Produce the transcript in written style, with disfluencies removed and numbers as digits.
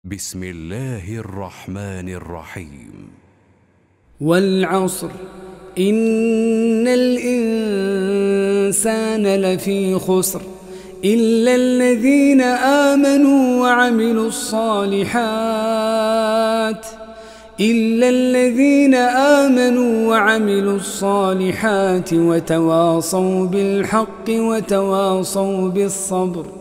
بسم الله الرحمن الرحيم. والعصر إن الإنسان لفي خسر إلا الذين آمنوا وعملوا الصالحات وتواصوا بالحق وتواصوا بالصبر.